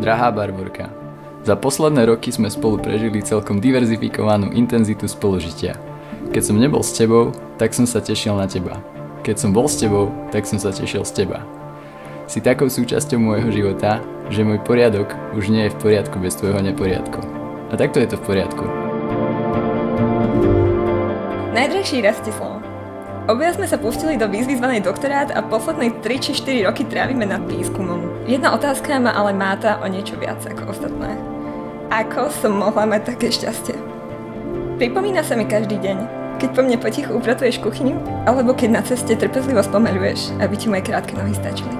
Drahá Barborka, za posledné roky sme spolu prežili celkom diverzifikovanú intenzitu spolužitia. Keď som nebol s tebou, tak som sa tešil na teba. Keď som bol s tebou, tak som sa tešil z teba. Si takou súčasťou môjho života, že môj poriadok už nie je v poriadku bez tvojho neporiadku. A takto je to v poriadku. Najdrahší Rastislav, obaja sme sa pustili do výzvy zvanej doktorát a posledné 3 či 4 roky trávime nad výskumom. Jedna otázka ma ale máta o niečo viac ako ostatné. Ako som mohla mať také šťastie? Pripomína sa mi každý deň, keď po mne potichu upratuješ kuchyňu, alebo keď na ceste trpezlivo spomaľuješ, aby ti moje krátke nohy stačili.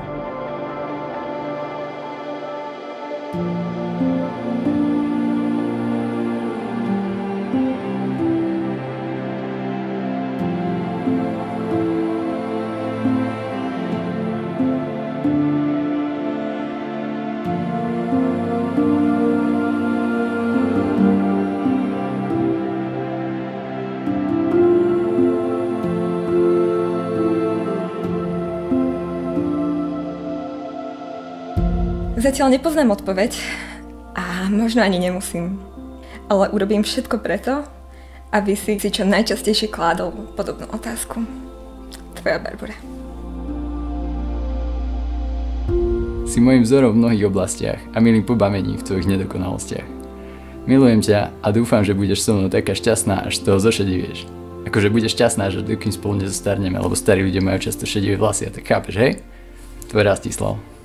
Zatiaľ nepoznám odpoveď a možno ani nemusím. Ale urobím všetko preto, aby si čo najčastejšie kládol podobnú otázku. Tvoja Barbora. Si môjim vzorom v mnohých oblastiach a milým pobavení v tvojich nedokonalostiach. Milujem ťa a dúfam, že budeš so mnou taká šťastná, až z toho zošedivieš. Akože budeš šťastná, že dokým spolu nezostarneme, lebo starí ľudia majú často šedivé vlasy, a tak chápeš, hej? Tvoj Rastislav.